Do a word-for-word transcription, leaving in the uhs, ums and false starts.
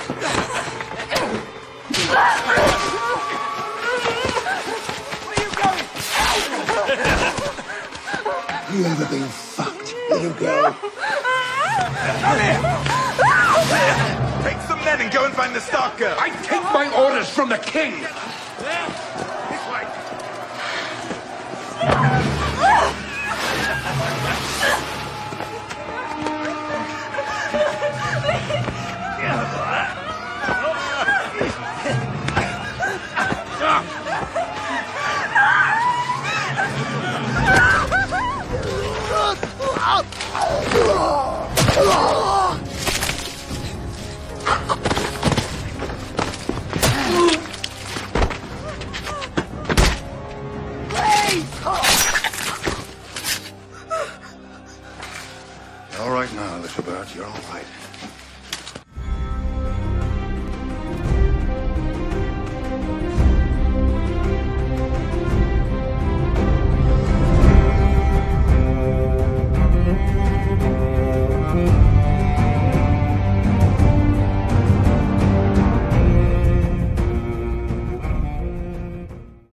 You ever been fucked, little girl? Come here! Take some men and go and find the Stark girl. I take my orders from the king!